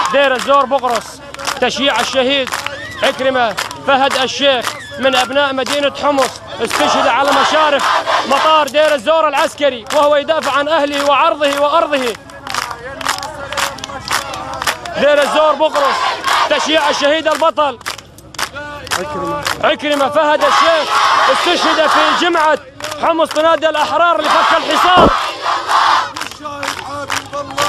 دير الزور بقرص تشييع الشهيد عكرمة فهد الشيخ من أبناء مدينة حمص، استشهد على مشارف مطار دير الزور العسكري وهو يدافع عن أهله وعرضه وأرضه. دير الزور بقرص تشييع الشهيد البطل عكرمة فهد الشيخ، استشهد في جمعة حمص نادي الأحرار لفك الحصار.